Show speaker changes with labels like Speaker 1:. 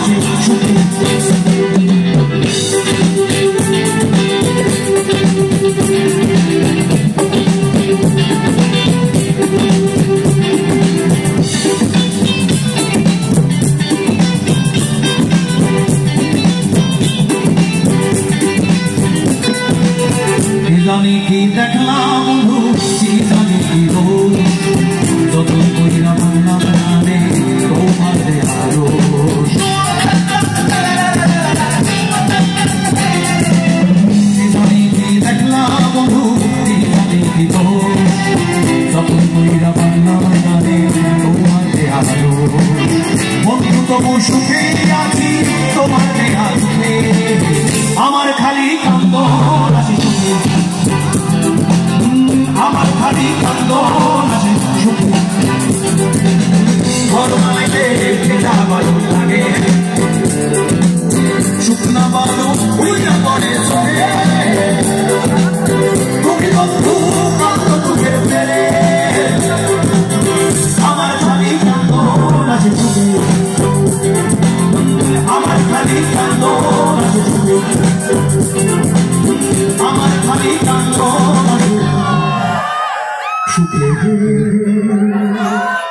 Speaker 1: আছে সুখে জানি কি দেখলাম বন্ধু কি জানি কি গো যত কইরা বাংলা গানে তোমার দেয়ালো কি জানি কি দেখলাম বন্ধু কি জানি কি গো যত কইরা বাংলা গানে তোমার দেয়ালো বন্ধু তবু সুখে আছি তোমার দেয়ালো আমার খালি কান্দ আসি সুখে আমার খালি কান্দ আসে সুখে ঘর বানাইতে খেলা ভালো লাগে শুকনা বালু উইনা পড়ে চলে তুমি বন্ধু কান্দ চোখে ফেলে আমার খালি কান্দ আসে সুখে আমার খালি কান্দ আসে সুখে আমার খালি কান্দ সুখে